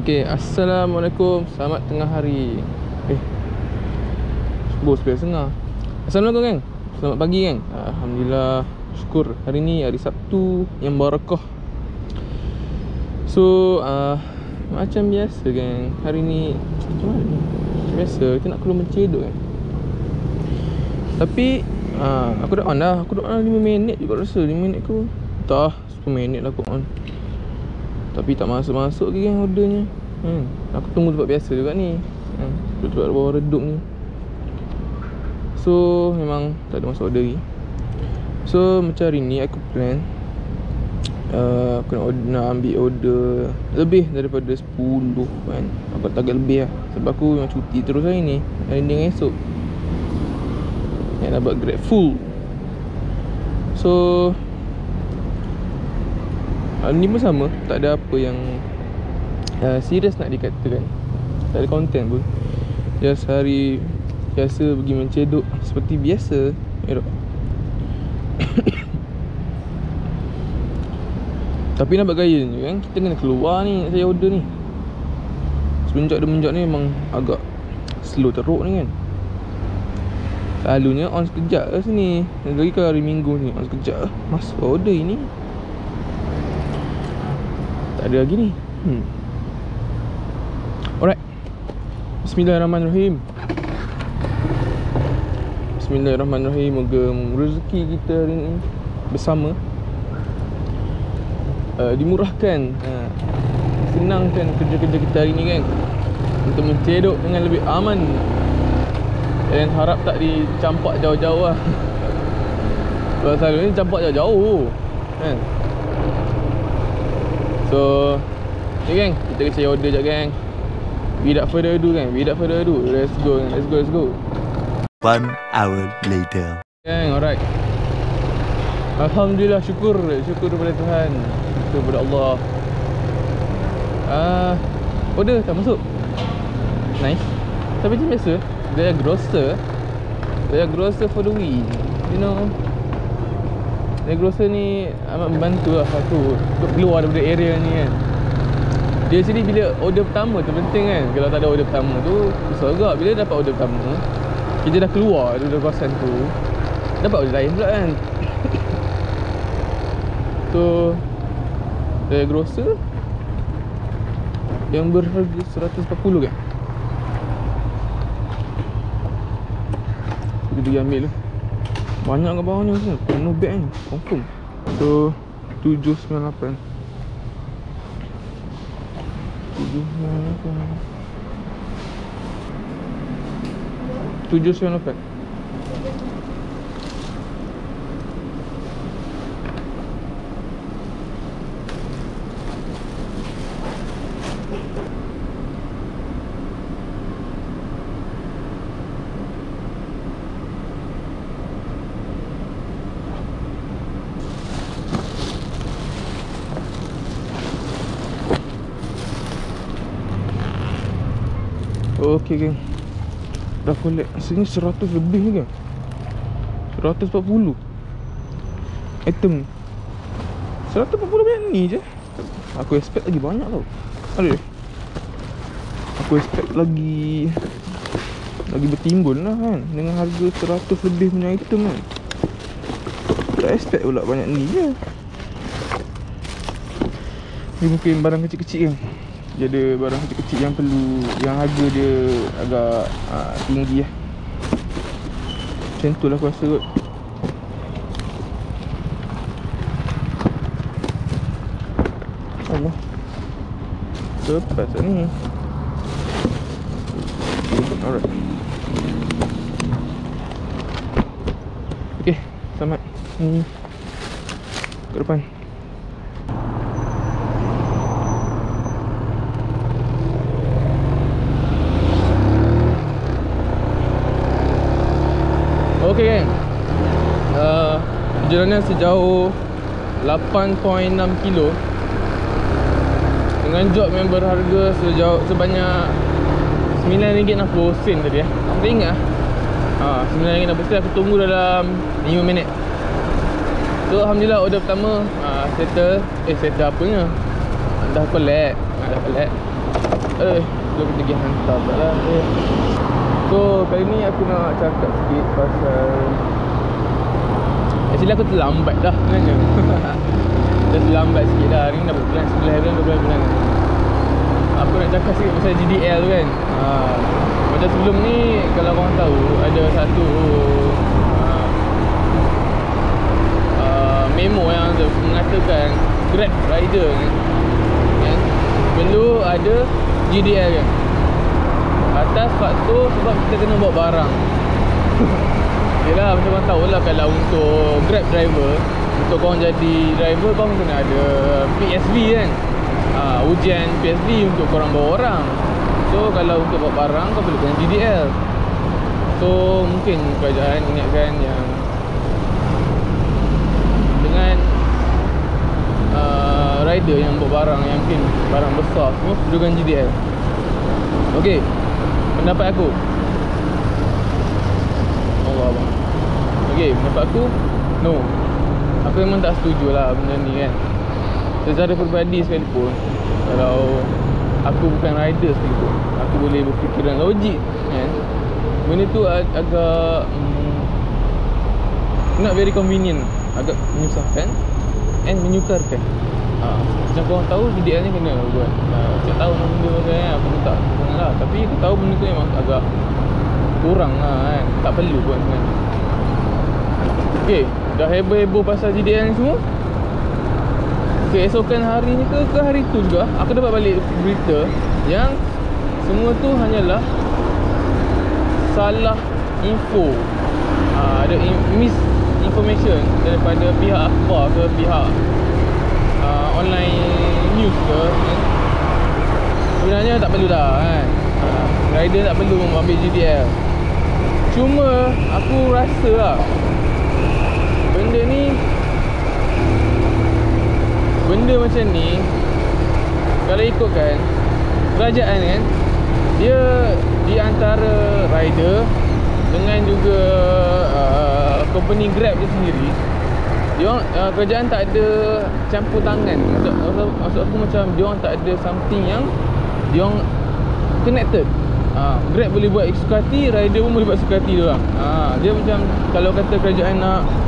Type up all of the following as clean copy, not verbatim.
Okay, Assalamualaikum. Selamat tengah hari. Subuh 9.30. Assalamualaikum gang. Selamat pagi gang. Alhamdulillah, syukur hari ni hari Sabtu yang barakah. So macam biasa gang, hari ni macam mana ni? Macam biasa, kita nak keluar mencedok kan. Tapi aku dah on dah. Aku dah on 5 minit juga rasa. 5 minit ku entah 10 minit lah aku on. Tapi tak masuk-masuk lagi kan ordernya. Aku tunggu tempat biasa juga ni. Tempat bawah redup ni. So memang tak ada masuk order lagi. So macam hari ni aku plan aku nak ambil order lebih daripada 10 kan. Aku target lebih lah. Sebab aku memang cuti terus hari ni. Hari ni dengan esok yang nak buat grab full. So hari ni pun sama. Tak ada apa yang serius nak dikatakan. Tak ada konten pun. Just hari biasa pergi mencedok seperti biasa. Tapi nampak gaya je kan. Kita kena keluar ni nak saya order ni. Semenjak ni memang agak slow teruk ni kan. Selalunya on sekejap lah sini. Lagi kalau hari Minggu ni on sekejap lah. Masuk order ini tak ada lagi ni. Alright, Bismillahirrahmanirrahim. Bismillahirrahmanirrahim. Moga rezeki kita hari ni bersama dimurahkan, senangkan kerja-kerja kita hari ni kan, untuk mencedok dengan lebih aman. Dan harap tak dicampak jauh-jauh lah. Kalau selalu ni campak jauh-jauh kan. So ni gang, kita kena cari order sekejap gang. Without further ado gang, let's go. 1 hour later. Gang, alright. Alhamdulillah, syukur kepada Tuhan, syukur kepada Allah. Order tak masuk. Nice. Tapi macam biasa, dia grocer for the win. You know, dia grocer ni amat membantu lah aku untuk keluar daripada area ni kan. Dia sini bila order pertama tu penting kan. Kalau tak ada order pertama tu susah juga. Bila dapat order pertama, kita dah keluar daripada kawasan tu, dapat order lain pula kan. So dia grocer yang berharga 140 kan. Kita pergi ambil lah. Banyak kat bawah ni sebenarnya. Penuh beg ni, confirm. So 798. 798. Okay geng, dah collect. Sini 100 lebih ni kan. 140 item. 140 banyak ni je. Aku expect lagi banyak tau. Aduh, aku expect lagi bertimbun lah kan. Dengan harga 100 lebih punya item kan. Tak expect pula banyak ni je. Ni mungkin barang kecil-kecil kan. Dia ada barang kecil-kecil yang perlu, yang harga dia agak tinggi lah. Macam tu lah aku rasa kot. Allah, lepas lah ni. Alright. Okay, selamat. Ke depan. Okay kan, perjalanan sejauh 8.6 kilo dengan job yang berharga sebanyak RM9.60 tadi Aku ingat RM9.60 aku tunggu dalam 5 minit. So Alhamdulillah order pertama settle. Settle apanya, dah collect. Belum pergi hantar pula lah. So kali ni aku nak cakap sikit pasal, actually aku terlambat dah sebenarnya. Dah terlambat sikit dah. Hari ni dah bulan 11 bulan. Aku nak cakap sikit pasal GDL tu kan. Macam sebelum ni, kalau korang tahu, ada satu memo yang mengatakan Grab rider kan, perlu ada GDL kan, atas faktor sebab kita kena bawa barang. Yelah, macam korang tahu lah, kalau untuk Grab driver, untuk korang jadi driver, korang kena ada PSV kan, ujian PSV untuk korang bawa orang. So kalau untuk bawa barang, kau perlukan GDL. So mungkin kerajaan ingatkan yang dengan rider yang bawa barang, yang mungkin barang besar, semua perlukan GDL. Okay, pendapat aku, Allah abang. Okay, pendapat aku, no. Aku memang tak setuju lah benda ni kan. Secara peribadi sekalipun, kalau aku bukan rider sekalipun, aku boleh berfikiran logik kan, benda tu agak not very convenient, agak menyusahkan and menyukarkan. Macam korang tahu, GDL ni kena buat setiap tahun benda kan. Aku pun tak sangat lah, tapi aku tahu benda tu memang agak kurang lah kan, tak perlu pun sebenarnya. Okay, dah heboh-heboh pasal GDL ni semua. Keesokan harinya ke hari tu juga, aku dapat balik berita yang semua tu hanyalah salah info. Ada misinformation daripada pihak akhbar ke pihak online news ke kan? Sebenarnya tak perlu dah kan, rider tak perlu ambil GDL. Cuma aku rasa lah, benda macam ni, kalau ikutkan kerajaan kan, dia di antara rider dengan juga company Grab dia sendiri, dia kerajaan tak ada campur tangan. Maksud aku macam dia orang tak ada something yang dia orang connected. Grab boleh buat suka hati, rider pun boleh buat suka hati dia orang. Dia macam kalau kata kerajaan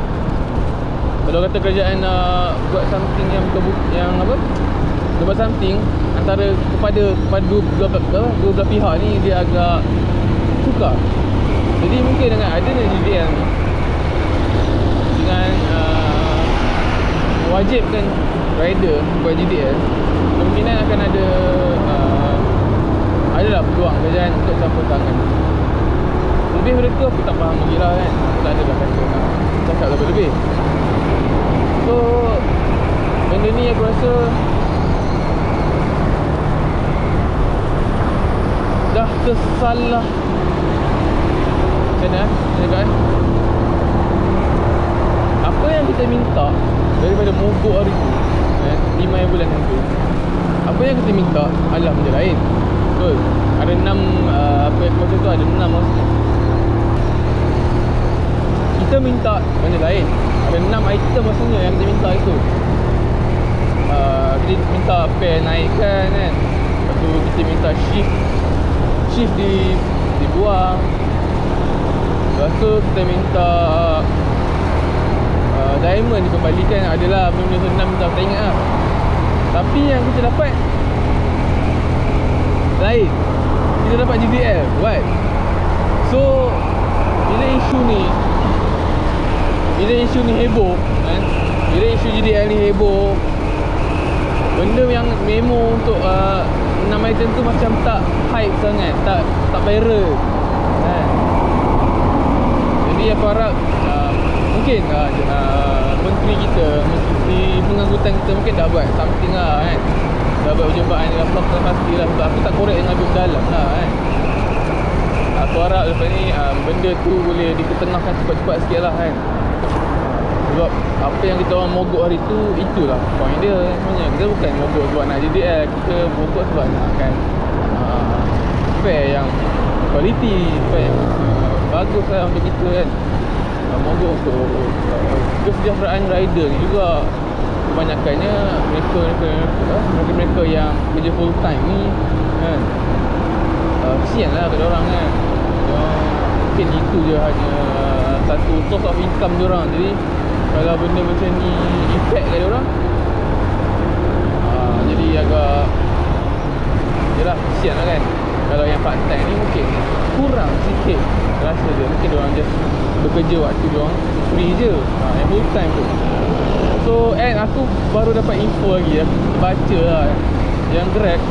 nak buat something yang apa, dia buat something antara kepada dua belah pihak ni, dia agak sukar. Jadi mungkin dengan adanya GDL ni, dengan wajibkan rider buat GDL, kemungkinan akan adalah peluang kerajaan untuk campur tangan. Lebih daripada tu aku tak faham lagi lah kan. Aku tak ada dah kata nak cakap lebih-lebih. So benda ni aku rasa dah tersalah. Macam mana cakap apa yang kita minta daripada mogok hari tu kan, 5 bulan tu, apa yang kita minta adalah benda lain. Betul, ada 6 apa yang kata tu, ada 6 maksudnya. Kita minta benda lain, ada 6 item maksudnya yang kita minta itu. Kita minta fare naikkan kan, lepas tu kita minta shift dibuang. Lepas tu kita minta diamond dikembalikan. Adalah benda-benda senang minta, tak ingat lah. Tapi yang kita dapat lain. Kita dapat GDL. What? So bila isu ni heboh kan, bila isu GDL ni heboh, benda yang memo untuk 6 item tu macam tak hype sangat, tak viral kan. Jadi aku harap mungkin menteri kita, menteri pengangkutan kita mungkin dah buat something lah kan, dah buat perjumpaan dengan pelakon pasti lah. Sebab aku tak korek dengan lebih dalam lah kan. Aku harap lepas ni benda tu boleh diketengahkan cepat-cepat sikit lah kan. Sebab apa yang kita orang mogok hari tu, itulah point dia sebenarnya. Kita bukan mogok sebab nak JDL, kita mogok sebab nak kan fare yang quality, fare yang bagus lah untuk kita kan. Mogok untuk kesejahteraan rider ni juga. Kebanyakannya mereka yang kerja full time ni kan. Kesian lah kat orang kan. Diorang mungkin itu je hanya satu source of income diorang. Jadi kalau benda macam ni effect kat diorang, jadi agak yalah, kesian lah kan. Kalau yang part time ni mungkin kurang sikit rasa dia. Mungkin diorang just bekerja waktu diorang free je, yang full time tu. So aku baru dapat info lagi. Aku baca lah Yang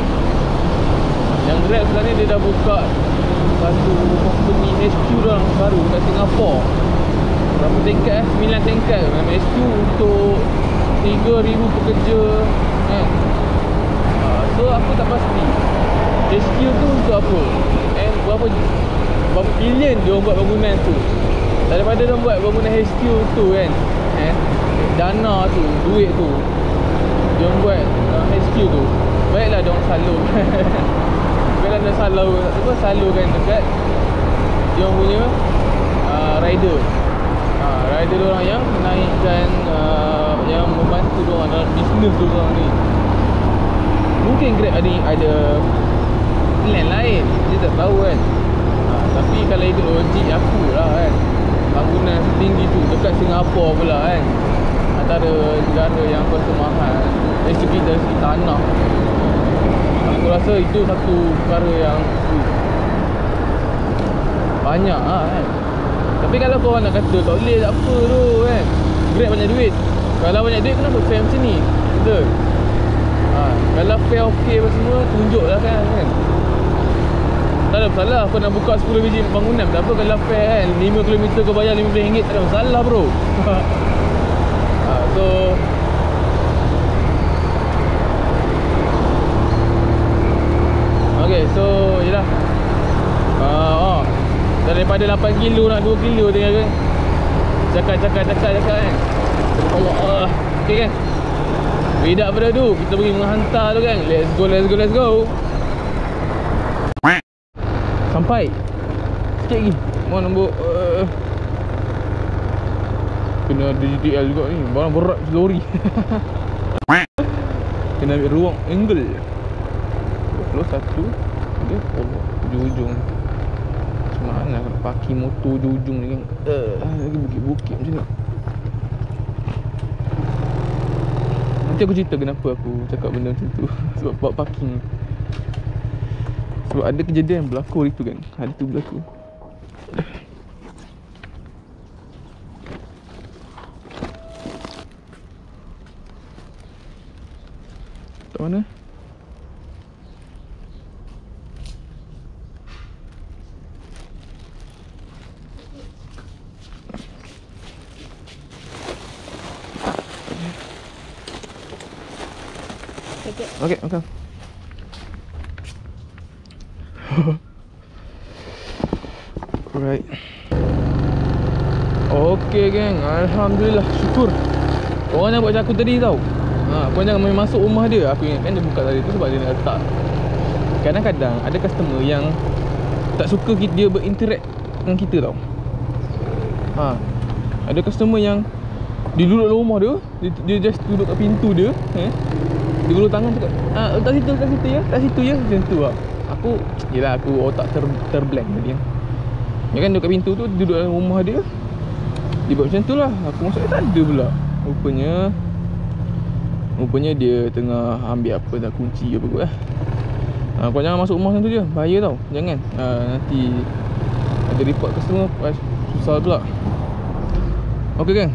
Grab sebenarnya dia dah buka satu company HQ diorang baru kat Singapura. Berapa tingkat 9 tingkat memang HQ untuk 3,000 pekerja kan. So aku tak pasti HQ tu untuk apa, berapa bilion dia orang buat bangunan tu. Daripada dia orang buat bangunan HQ tu kan, dana tu, duit tu dia orang buat HQ tu, baiklah dia orang salur baiklah dia salurkan dekat dia orang punya rider dia orang yang menaikkan, yang membantu dia orang dalam bisnes dia orang ni. Mungkin Grab ada plan lain, dia tak tahu kan. Tapi kalau ikut logik aku lah kan, bangunan setinggi tu dekat Singapura pula kan, antara negara yang kuasa mahal dari segi tanah, aku rasa itu satu perkara yang banyak lah kan. Tapi kalau korang nak kata tak boleh, tak apa tu kan, Grab banyak duit. Kalau banyak duit kenapa fare macam ni? Betul. Kalau fare okey apa semua, tunjuklah kan. Tak ada masalah kau nak buka 10 biji bangunan, tak apa. Kalau fare kan 5 km kau bayar RM15, tak ada masalah bro. So okay, so yelah, daripada 8 kilo nak 2 kilo tengah kan. Cakap kan. Allah. Okay kan, beda pada tu, kita pergi menghantar tu kan. Let's go. Sampai sikit lagi. Mana nombor kena ada GTL juga ni. Barang berat lori. Kena ambil ruang angle 21. Dia ujung-ujung. Macam mana nak parking motor ujung-ujung ni kan. Lagi bukit-bukit macam ni. Nanti aku cerita kenapa aku cakap benda macam tu. Sebab buat parking. Sebab ada kejadian berlaku hari tu kan. Hari tu berlaku. Kat mana? Okay, makan. Alright. Okay geng, alhamdulillah, syukur. Korang yang buat macam aku tadi tau. Korang jangan main masuk rumah dia. Aku ingatkan dia buka tadi tu sebab dia nak letak. Kadang-kadang ada customer yang tak suka dia berinteract dengan kita tau. Ada customer yang dia duduk dalam rumah dia, dia just duduk kat pintu dia, dia gulung tangan cakap, letak situ ya, letak situ ya. Macam tu lah. Aku otak terblank tadi kan. Dia kan duduk kat pintu tu, duduk dalam rumah dia, dia buat macam tu lah. Aku masuk tak ada pula. Rupanya dia tengah ambil apa dah, kunci apa kot lah. Kau jangan masuk rumah macam tu je, bahaya tau. Jangan, nanti ada report customer, susah pula. Okay kan.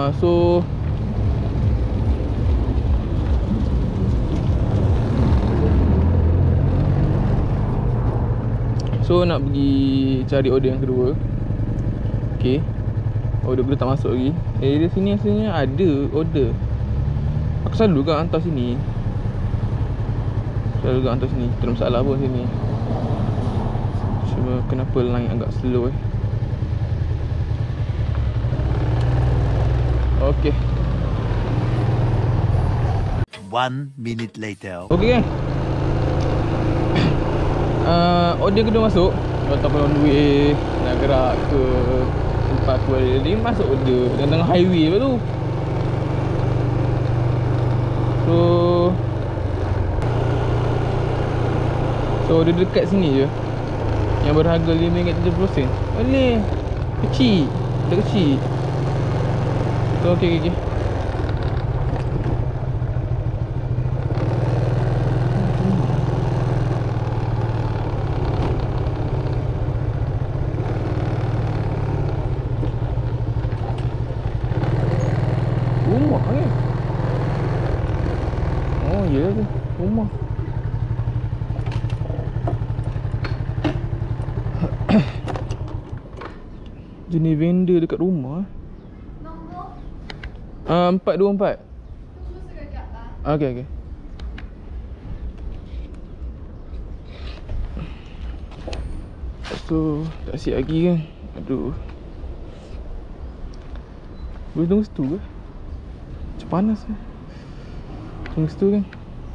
So nak pergi cari order yang kedua. Okay, order kedua tak masuk lagi. Area sini asalnya ada order. Aku selalu kan hantar sini. Tak ada masalah pun sini. Cuma kenapa line agak slow Okay. 1 minute later. Okay kan. Order kedua masuk. Ataupun on the way nak gerak ke tempat aku ada, dia masuk order dan tengah highway apa tu. So So dia dekat sini je, yang berharga RM5.70. Boleh. Kecil. Dia kecil. So okey. Rumah ni. Oh ya tu. Rumah. Jenis vendor dekat rumah. Nombor 424. tunggu sekejap lah. Okey. So tak siap lagi kan. Aduh. Boleh tunggu situ ke? Macam panas kan. Tunggu situ kan.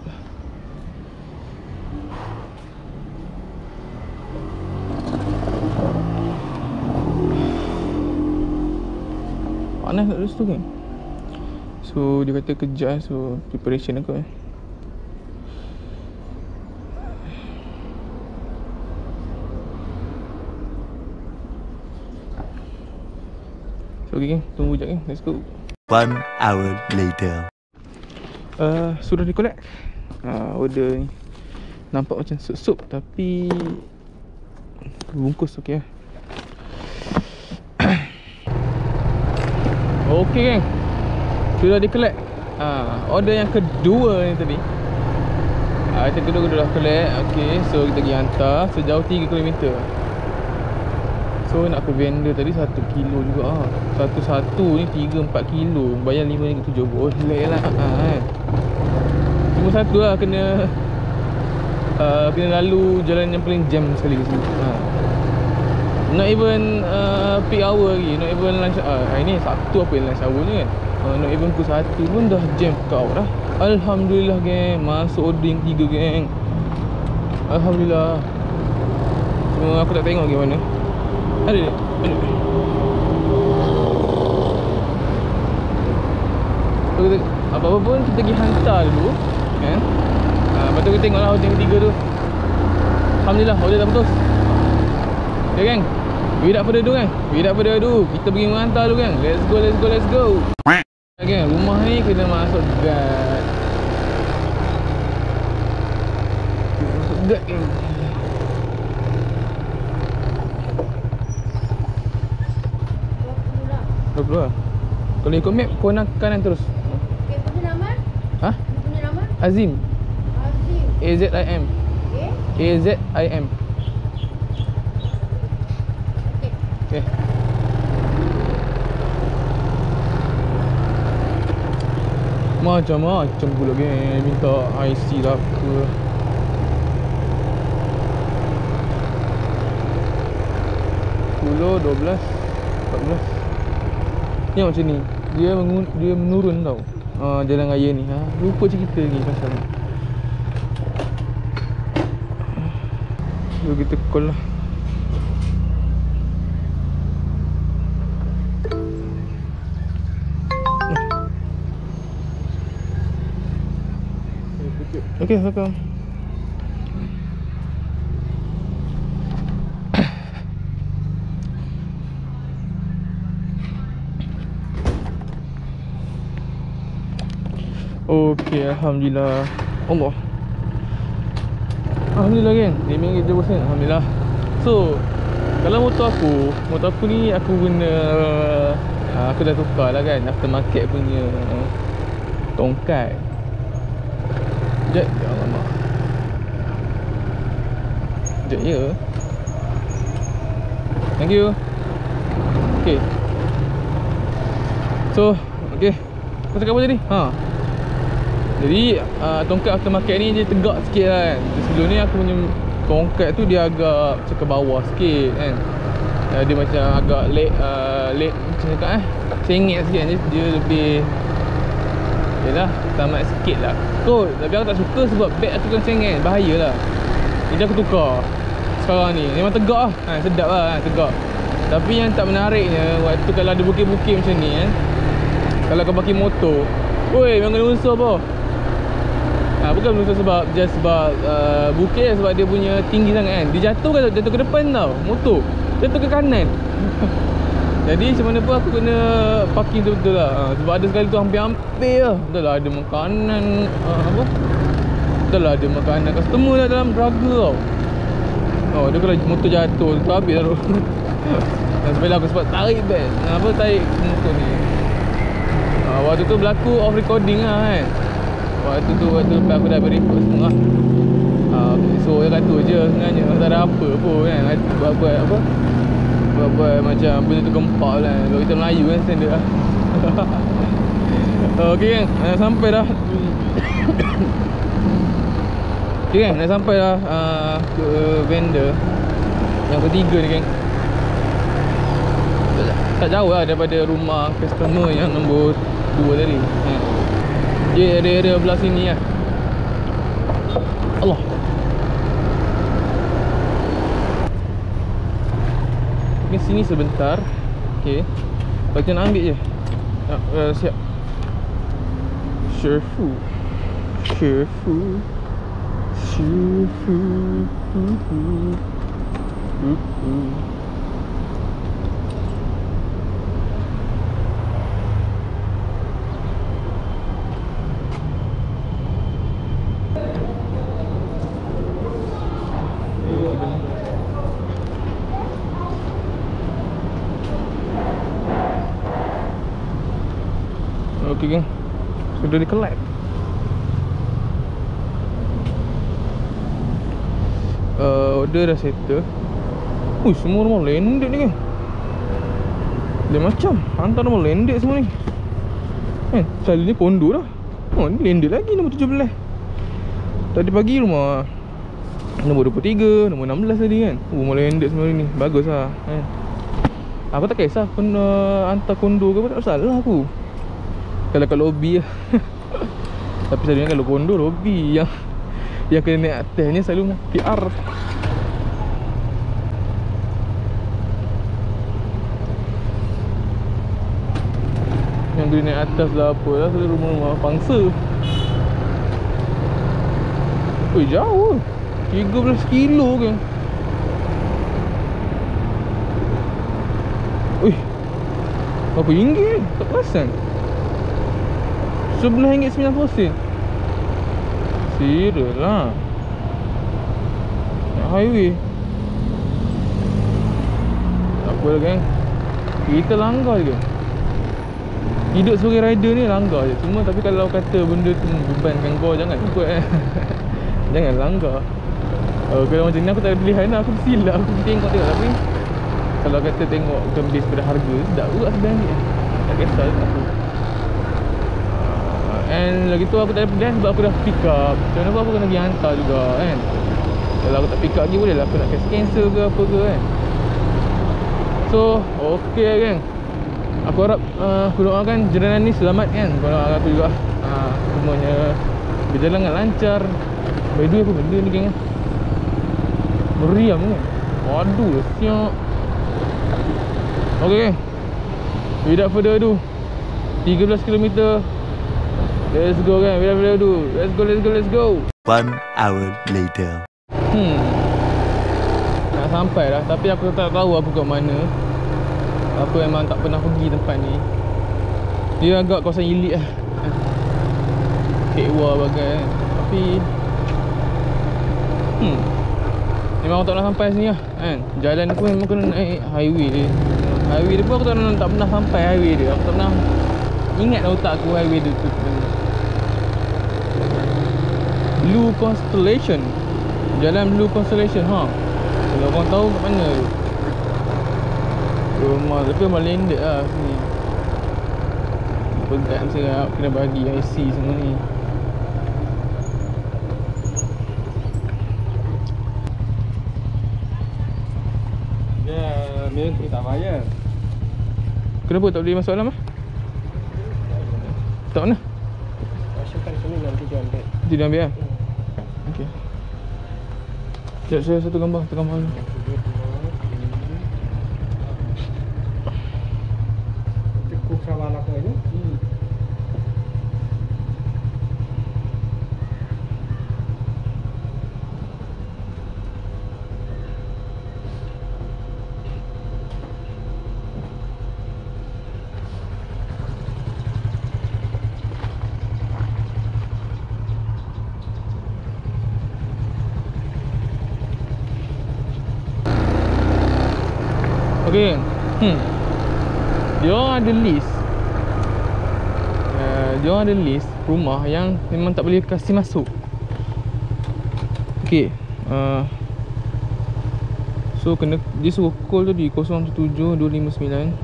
Panas nak duduk situ kan. So dia kata kejap. So preparation aku So okay, tunggu sekejap kan. Let's go. 1 hour later. Sudah di collect. Order ni nampak macam sup-sup tapi bungkus okey lah. Okey geng, sudah di collect. Order yang kedua ni tadi. Yang kedua dah collect. Okey, so kita pergi hantar sejauh 3 km. So nak ke vendor tadi 1 kilo juga Satu-satu ni 3-4 kilo. Bayar RM5.70. Boleh lah kan. Cuma satu lah, kena lalu jalan yang paling jam sekali ke sini. Not even peak hour lagi. Not even lunch. Hari ni Sabtu apa yang lunch hour ni kan. Not even pukul 1 pun dah jam kau dah. Alhamdulillah geng. Masuk order yang 3 geng. Alhamdulillah. Cuma aku tak tengok gimana. Ada. Apa-apa pun kita pergi hantar dulu kan. Lepas tu kita tengoklah order yang 3 tu. Alhamdulillah order dah putus. Okay geng, without further ado kan. Kita pergi menghantar dulu kan. Let's go. Okay, rumah ni kena masuk guard. Masuk guard geng. Berapa lah? Kalau ikut map kau nak kanan terus. Okay, punya nama? Hah? Punya nama? Azim. Azim. AZIM. Okay. AZIM. Okay. Okay. Macam-macam pula geng. Minta IC lah ke. Puluh, 12, 14. Tengok macam ni. Dia menurun tau. Jalan raya ni. Lupa cerita lagi pasal ni. Jom kita call lah. Okay, welcome. Okay, Alhamdulillah. Alhamdulillah kan, RM5.70. Alhamdulillah. So kalau motor aku ni aku guna aku dah tukar lah kan, aftermarket punya tongkat. Sekejap, alamak. Sekejap ya. Thank you. Okay. So, okay. Kau cakap apa tadi? Jadi tongkat aftermarket ni dia tegak sikit lah kan. Sebelum ni aku punya tongkat tu dia agak macam ke bawah sikit kan. Dia macam agak late macam cakap sengit sikit kan. Dia lebih yalah, tamat sikit lah. So, tapi aku tak suka sebab beg aku kan sengit. Bahaya lah. Jadi aku tukar sekarang ni. Memang tegak lah sedap lah tegak. Tapi yang tak menariknya, waktu kalau ada bukit-bukit macam ni kan, kalau kau pakai motor, oi, memang kena unsur apa. Bukan menyusut sebab just sebab bukit, sebab dia punya tinggi sangat kan. Dia jatuh ke depan tau, motor jatuh ke kanan. Jadi macam mana pun aku kena parking betul-betul lah. Sebab ada sekali tu hampir-hampir lah. Dah lah ada makanan Dah lah ada makanan customer lah dalam Braga tau. Dia kalau motor jatuh tu habis lah tu. Dan sebab aku sempat tarik bag, tarik motor ni. Waktu tu berlaku off recording lah kan. Waktu lepas aku dah beri-report semua lah. So dia kata je sebenarnya tak ada apa pun kan. Buat macam benda tu gempak lah. Kalau kita Melayu kan standard lah. Okay kan, dah sampai dah. Okay kan, dah sampai dah ke vendor yang ketiga ni kan. Tak jauh lah daripada rumah customer yang nombor 2 tadi. Dia area belah sini lah. Allah. Ke sini sebentar. Okay. Lepas tu nak ambil je. Siap. Sherfu. Okay geng, sudah di collect. Order dah settle. Semua rumah landed ni geng. Dia macam hantar rumah landed semua ni. Selalu ni kondo dah. Ni landed lagi nombor 17. Tadi pagi rumah nombor 23, nombor 16 tadi kan. Rumah landed semua ni. Bagus lah kan. Aku tak kisah pun hantar kondo ke apa, tak masalah aku. Kalau kat lobby lah. Tapi selalunya kalau kondo lobby yang kena naik atasnya selalu PR. Yang kena naik atas lah apa lah, selalu rumah-rumah pangsa. Jauh 13 kilo kan. Berapa ringgit? Tak perasan. RM11.90. Serius lah. Nak highway. Tak apa lah kan. Kita langgar je. Hidup sebagai rider ni langgar je. Cuma tapi kalau kata benda tu bebankan kau, jangan buat jangan langgar. Kalau macam ni aku tak ada pilihan lah. Aku bersilap. Aku tengok. Tapi kalau kata tengok bukan base pada harga, sedap juga RM9. Tak kisah juga aku. And lagi tu aku tak ada pilihan sebab aku dah pick up. Macam mana pun aku kena pergi hantar juga kan. Kalau aku tak pick up lagi boleh lah aku nak cancel ke apa ke kan. So okay lah geng. Aku harap aku doakan jalanan ni selamat kan. Kau doakan aku juga semuanya berjalan dengan lancar. By the way apa benda ni geng. Meriam kan. Waduh siap. Okay geng, without further ado, 13km. Let's go kan, without further ado. Let's go. 1 hour later. Nak sampai dah, tapi aku tak tahu aku kat mana. Aku memang tak pernah pergi tempat ni. Dia agak kawasan elite lah. Kekwa bagai kan. Tapi memang aku tak pernah sampai sini lah kan. Jalan ni pun memang kena naik highway dia. Highway dia pun aku tak pernah sampai highway dia. Aku tak pernah ingat dalam otak aku highway dia tu. Blue Constellation. Jalan Blue Constellation kalau korang tahu kat mana tu. Rumah tapi rumah landed lah sini. Pegat mesti kena bagi IC semua ni. Dia ni tak bayar. Kenapa tak boleh masuk dalam lah? Tak mana? Masukkan sini nanti dia ambil. Nanti dia ambil lah? Okay. Sekejap saya satu gambar dulu. Cukup kawan aku ini. Okay. Dia orang ada list. Dia orang ada list rumah yang memang tak boleh kasih masuk. Okay. So kena, dia suruh call tadi 017-259.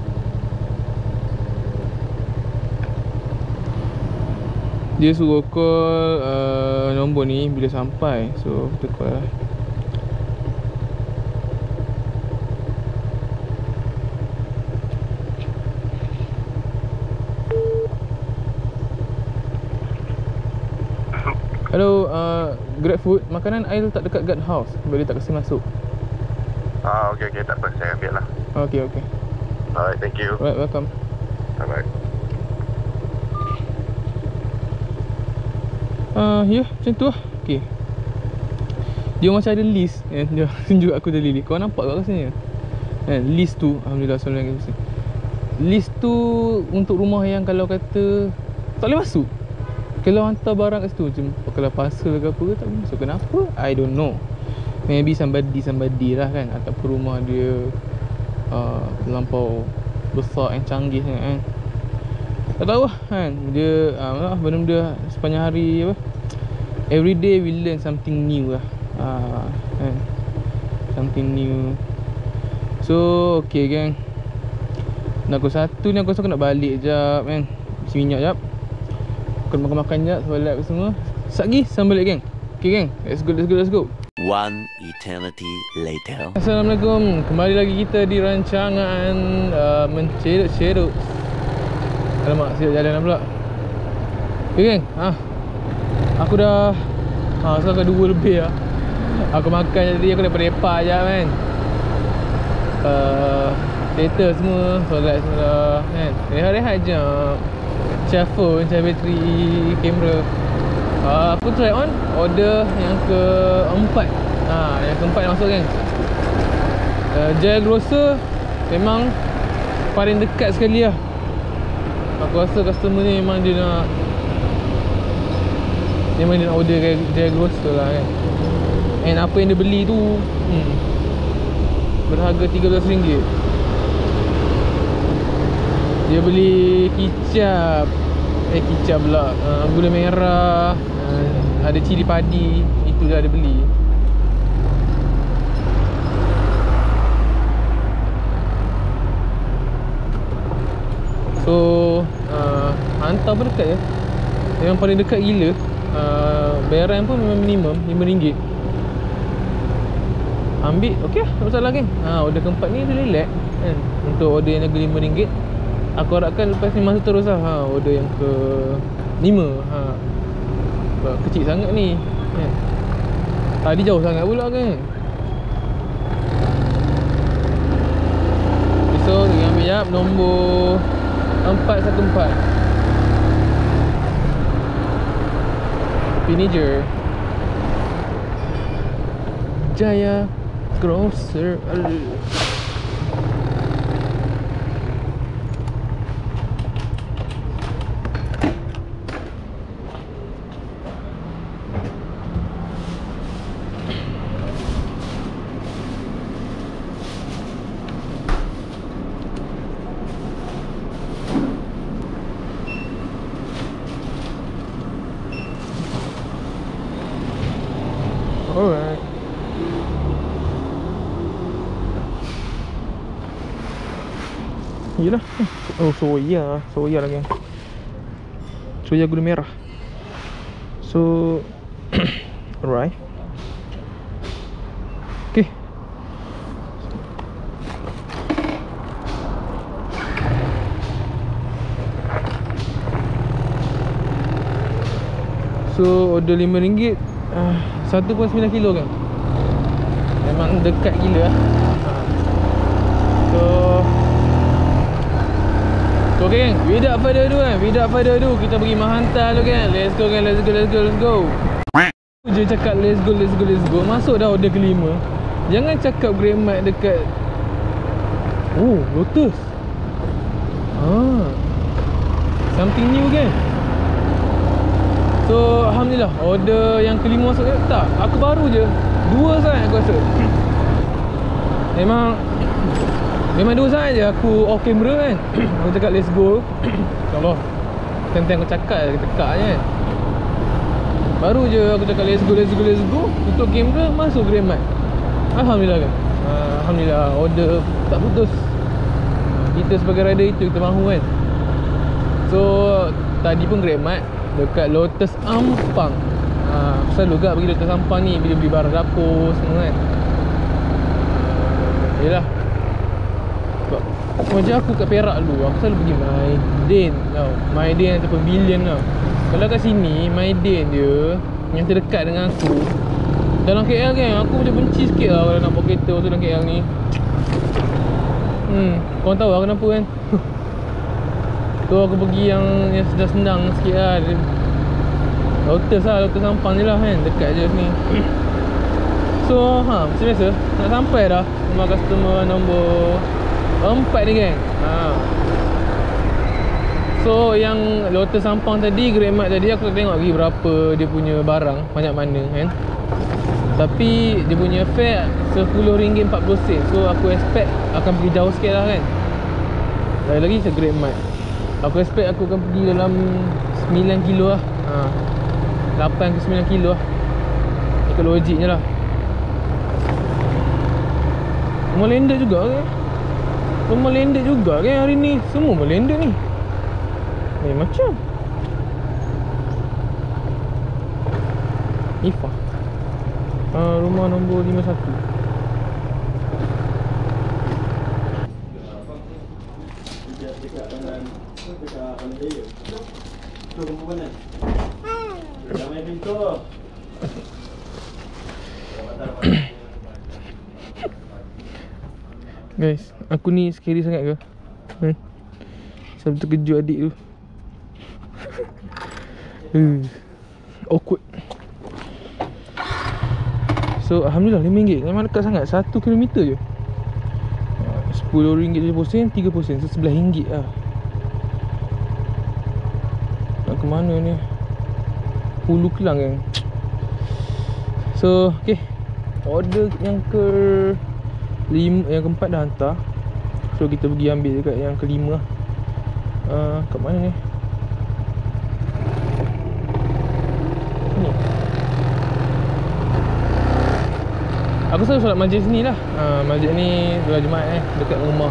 Dia suruh call nombor ni bila sampai. So kita call lah. Hello, GrabFood. Makanan I letak dekat guard house. Boleh tak kasih masuk? Okay, tak apa, saya ambil lah. Okay. Alright, thank you. Alright, welcome. Bye-bye. Ya, macam tu lah. Okay. Dia macam ada list. Dia tunjuk aku tadi. Kau nampak kat rasanya? List tu, alhamdulillah, soalan lagi. List tu untuk rumah yang kalau kata tak boleh masuk. Kalau hantar barang kat situ macam kalau parcel ke apa ke tak boleh masuk. Kenapa? I don't know. Maybe somebody lah kan. Ataupun rumah dia terlampau besar and canggih sangat kan. Tak tahu lah kan. Dia benda-benda sepanjang hari apa, every day we learn something new lah. Kan, something new. So okay gang, nak pukul 1 ni aku rasa aku nak balik jap kan. Isi minyak jap, aku makan-makan jap, solat apa semua. Sat lagi sambal balik gang. Okay gang, let's go. One eternity later. Assalamualaikum. Kembali lagi kita di rancangan mencerut-cerut. Alamak, silap jalan pula. Okay geng, aku dah sekarang 2 lebih lah. Aku makan tadi, aku dah lepak je kan. Data semua, solat semua dah kan. Rehat-rehat je. Charge phone, charge bateri, kamera. Aku try on order yang keempat. Yang keempat masuk kan. Jaya Grocer memang paling dekat sekali lah. Aku rasa customer ni memang dia nak order Jaya Grocer lah kan. And apa yang dia beli tu berharga RM13. Dia beli kicap pula, gula merah, ada cili padi. Itu dah dia beli. So hantar pun dekat je. Memang paling dekat gila. Bayaran pun memang minimum RM5. Ambil, okey lah, tak masalah kan. Order keempat ni dia relax kan. Untuk order yang harga RM5, aku harapkan lepas ni masuk terus lah. Order yang ke-5. Sebab kecil sangat ni kan. Tadi jauh sangat pula kan. So kita ambil jap nombor 414. Vinegar Jaya Grocer. Alright. Yelah. Oh, soya lagi. Soya gula merah. So alright. Okay. So order RM5, 1.9 kilo kan. Memang dekat gila lah. So okay kan, without further ado kita pergi menghantar dulu kan. Let's go. Je cakap let's go. Masuk dah order kelima. Jangan cakap Grandmart dekat. Oh, Lotus. Something new kan. So alhamdulillah order yang kelima masuk ke? Tak, aku baru je 2 sangat aku rasa. Memang Memang dua saat je aku off camera kan. Aku cakap let's go. InsyaAllah time aku cakap je, tekak je kan. Baru je aku cakap let's go, tutup kamera, masuk GrabMart. Alhamdulillah kan. Alhamdulillah order tak putus. Kita sebagai rider itu kita mahu kan. So tadi pun GrabMart dekat Lotus Ampang. Aku selalu gak pergi Lotus Ampang ni bila beli barang dapur semua kan. Yelah, macam aku kat Perak dulu, aku selalu pergi Maiden tau. Maiden ataupun Billion tau. Kalau kat sini, Maiden dia yang terdekat dengan aku. Dalam KL kan, aku macam benci sikit lah kalau nak bawa kereta tu dalam KL ni. Korang tahu lah kenapa kan. So aku pergi yang senang sikit lah. Lotus lah, Lotus Ampang je lah kan, dekat je sini. So macam biasa, nak sampai dah rumah customer nombor 4 ni kan. So yang Lotus Ampang tadi, GrabMart tadi, aku tak tengok lagi berapa dia punya barang, banyak mana kan. Tapi dia punya fare RM10.40. So aku expect akan pergi jauh sikit lah kan. Lagi saya GrabMart, aku expect aku akan pergi dalam 9 kilo lah. 8 ke 9 kilo lah, ikut logiknya lah. Rumah landed juga kan. Rumah landed juga kan hari ni. Semua rumah landed ni. Macam Ifah. Rumah nombor 51. Guys, aku ni scary sangat ke? Sampai terkejut adik tu. Awkward. So Alhamdulillah RM5. Memang dekat sangat, 1 km je. RM10.70, 3%. So RM11 lah. Nak ke mana ni? Hulu Kelang kan. So okay, order yang yang keempat dah hantar. So kita pergi ambil dekat yang kelima. Kat mana ni? Ni. Aku selalu solat masjid sini lah. Masjid ni solat Jumaat dekat rumah.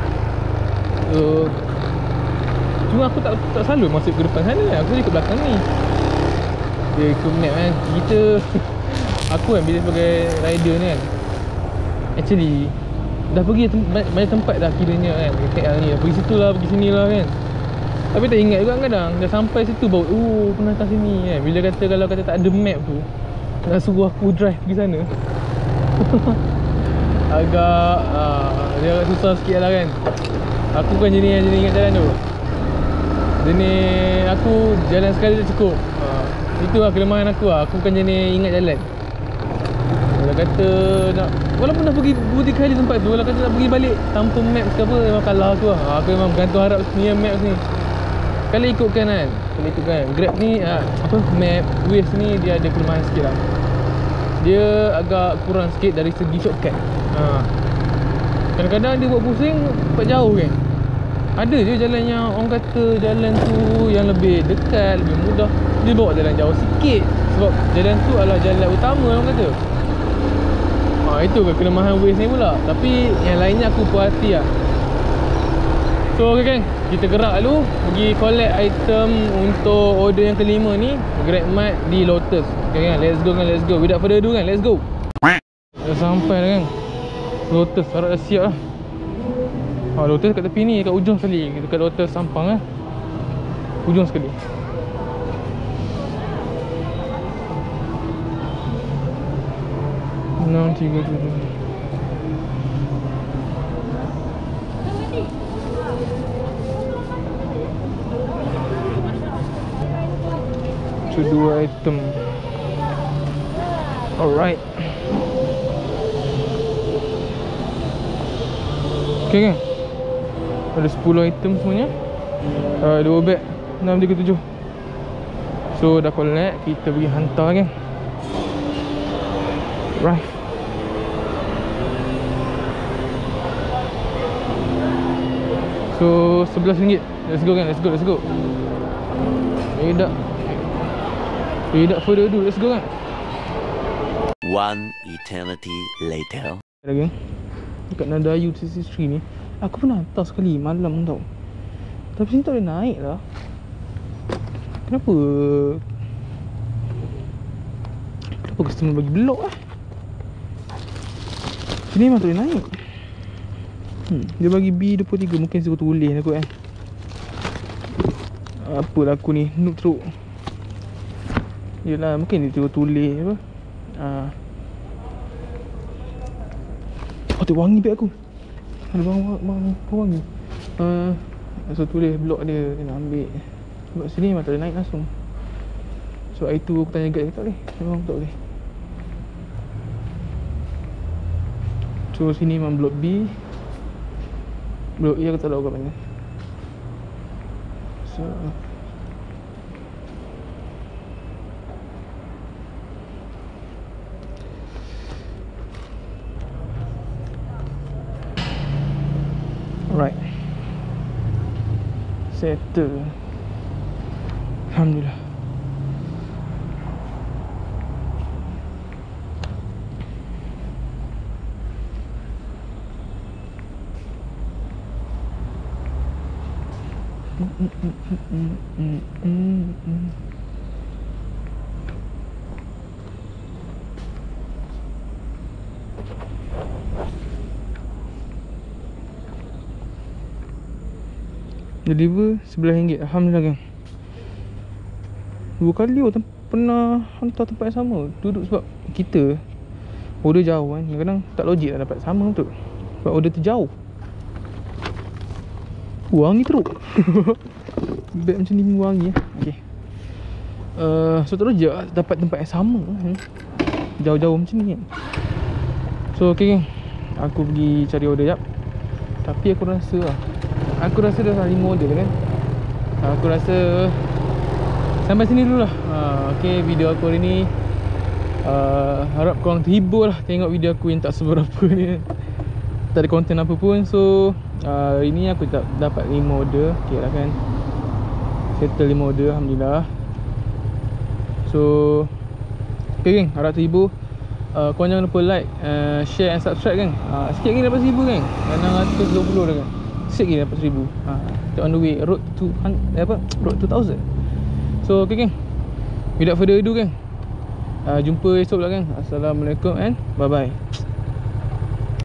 So cuma aku tak selalu masuk ke depan sana. Aku ikut belakang ni. Dia ikut map kan. Kita aku kan bila sebagai rider ni kan, actually dah pergi banyak tempat dah kiranya kan dekat KL ni. Pergi situ lah, pergi sini lah kan. Tapi tak ingat juga kadang. Dah sampai situ baru pernah datang sini kan. Bila kata kalau kata tak ada map tu, nak suruh aku drive pergi sana. Agak dia agak susah sikit lah kan. Aku kan jenis ingat jalan tu. Jenis aku jalan sekali dah cukup. Itu lah kelemahan aku lah. Aku kan jenis ingat jalan. Kalau kata nak, walaupun dah pergi 2-3 kali tempat tu, kalau kata nak pergi balik tanpa maps ke apa, memang kalah aku lah. Aku memang bergantung harap punya maps ni. Kalau ikutkan kan, Grab ni map Waze ni dia ada kelemahan sikit lah. Dia agak kurang sikit dari segi shortcut. Kadang-kadang dia buat pusing tempat jauh kan. Ada je jalan yang orang kata jalan tu yang lebih dekat, lebih mudah, dia bawa jalan jauh sikit. Sebab jalan tu adalah jalan utama orang kata. Itu ke kelemahan Waze ni pula. Tapi yang lainnya aku puas hati lah. So okay kan, kita gerak dulu pergi collect item untuk order yang kelima ni, GrabMart di Lotus. Okay kan, let's go. Without further ado kan, let's go. Dah sampai dah kan Lotus, harap dah siap lah. Lotus kat tepi ni, kat ujung sekali. Dekat Lotus Sampang lah, ujung sekali. Enam, 3, 7. Dua item. Alright. Okay kan, ada 10 item semuanya. 2 beg 637. So dah collect, kita pergi hantar kan. Right. So RM11. Let's go kan, let's go, let's go. Without further ado, let's go kan. One eternity later. Geng, dekat Nadayu sisi Sri ni aku pernah hantar sekali malam tau. Tapi sini tak boleh naik lah. Kenapa customer bagi blok lah. Sini memang tak boleh naik. Dia bagi B23. Mungkin saya tulis lah kot kan. Apalah aku ni noob teruk. Yelah mungkin dia tulis apa. Oh, tu wangi beg aku. Ada bang wangi. So tulis blok dia nak ambil. Sebab sini memang tak boleh naik langsung. Sebab itu aku tanya guide, tak boleh. Memang tak boleh. So sini memang blok B. Blok E aku tak tahu kat mana. So alright, settle. Alhamdulillah. Deliver RM11. Alhamdulillah kan. 2 kali pernah hantar tempat yang sama. Duduk sebab kita order jauh kan. Kadang-kadang tak logik lah dapat sama betul. Sebab order tu jauh. Wangi teruk. Beg macam ni wangi. Okay. So tak logik lah dapat tempat yang sama kan. Jauh-jauh macam ni kan. So okay kan, aku pergi cari order jap. Tapi aku rasa dah salah 5 order kan. Aku rasa sampai sini dulu lah. Okay, video aku hari ni harap korang terhibur lah tengok video aku yang tak seberapa ni. Tak ada konten apa pun. So hari ni aku dapat 5 order. Okay lah kan, settle 5 order, Alhamdulillah. So okay geng, harap terhibur. Korang jangan lupa like, share and subscribe kan. Sikit lagi dapat 1000 kan. 620 dah kan. Sikit lagi dapat 1000. Kita on the way road to road 2000. So okay geng, without further ado kan, jumpa esok lah kan. Assalamualaikum and bye bye.